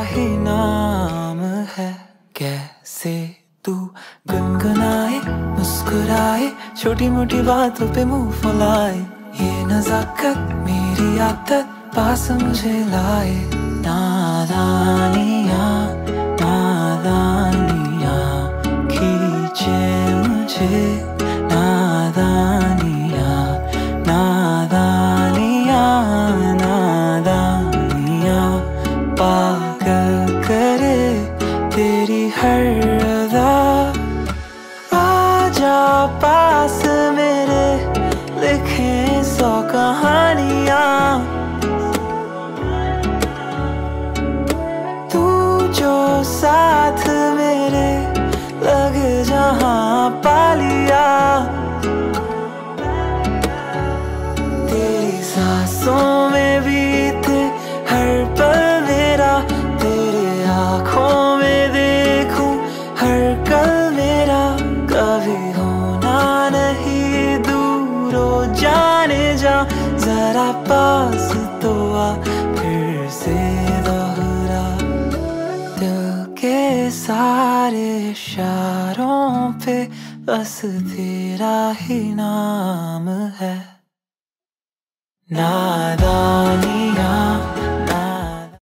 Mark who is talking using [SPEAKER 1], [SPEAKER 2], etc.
[SPEAKER 1] ही नाम है। कैसे तू गुनगुनाए मुस्कुराए, छोटी मोटी बातों पे मुंह फुलाए, ये नजाकत मेरी आदत पास मुझे लाए। नादानिया नादानिया खींचे मुझे, नादानिया नादानिया नादानिया पागल करे तेरी हर अदा। आजा पास मेरे लिखे 100 कहानियां, तू जो साथ मेरे लगे जहां पा लिया। तेरी सांसों में बीते हर पल मेरा, तेरे आँखों में देखूं हर कल मेरा। कभी होना नहीं दूर हो जाने जा, जरा पास तो आ फिर से दोहरा। दिल के सारे इशारों पे बस तेरा ही नाम है। नादानी